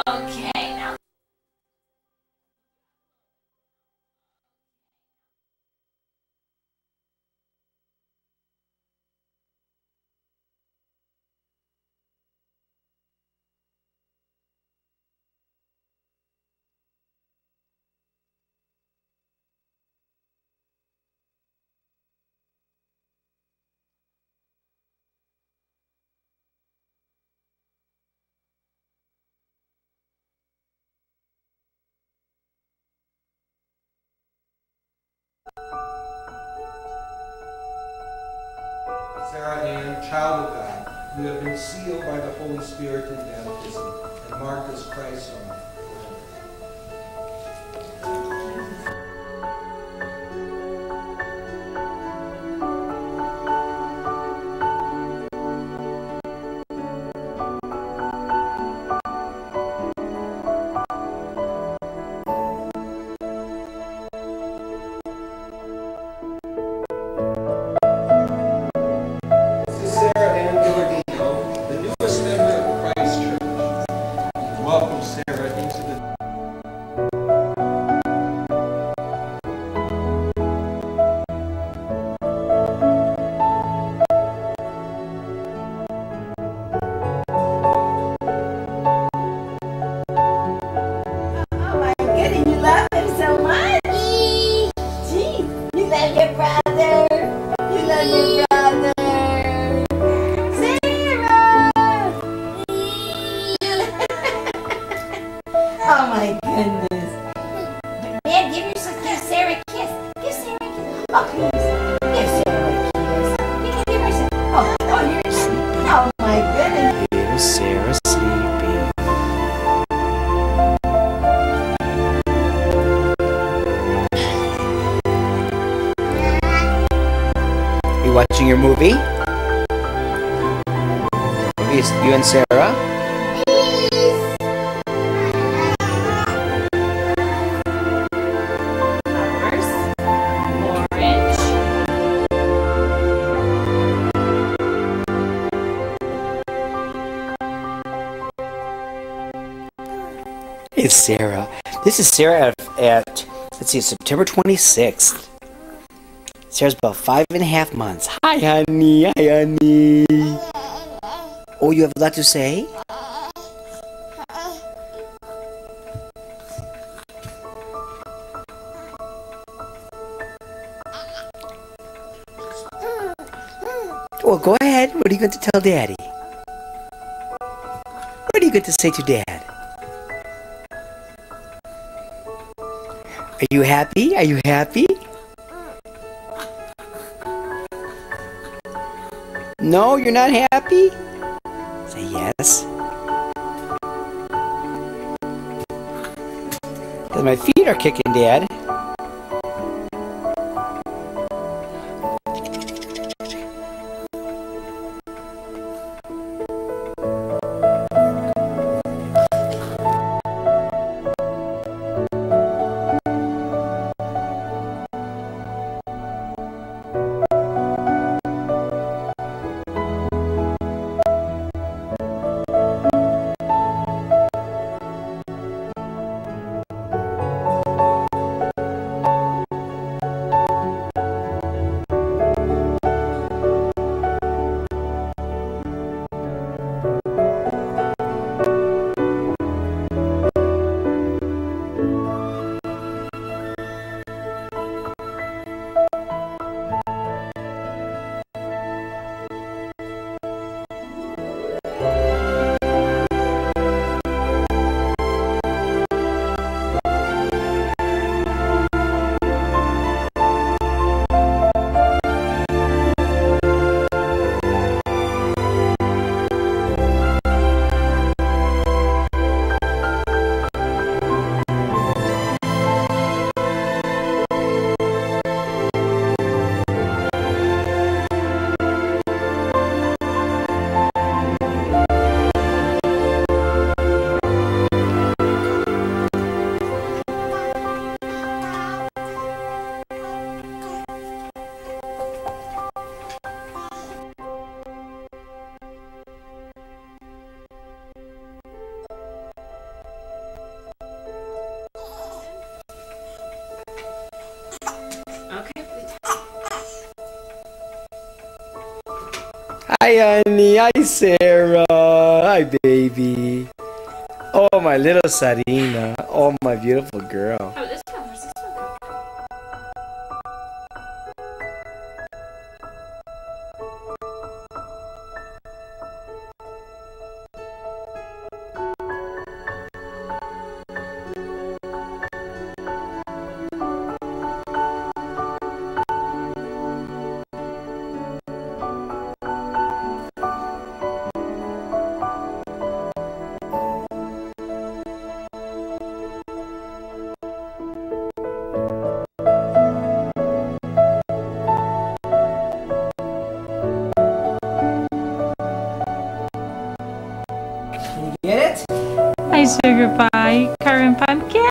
Okay, now. Sarah Ann, child of God, you have been sealed by the Holy Spirit in baptism and marked as Christ's own. This is Sarah Ann Gillardino, the newest member of Christ Church. Welcome, Sarah, into the Oh my goodness, you love him so much. Jeez, you love your brother. You love your brother. Sarah. Oh my goodness. Man, give Sarah a kiss. Give Sarah a kiss. Oh, please. Give Sarah a kiss. Give her a kiss. Oh, you're sleeping. Oh my goodness. Here's Sarah sleeping. You watching your movie? You and Sarah? Flowers. Orange. It's Sarah. This is Sarah at let's see, September 26th. Sarah's about 5.5 months. Hi, honey. Hi, honey. Oh, you have a lot to say? Well, go ahead. What are you going to tell Daddy? What are you going to say to Dad? Are you happy? Are you happy? No, you're not happy? Say yes. My feet are kicking, Dad. Hi, honey. Hi, Sarah. Hi, baby. Oh, my little Sarina. Oh, my beautiful girl. Oh, this one. Where's this one? Get it? Hi, Sugar Pie. Karen Pumpkin.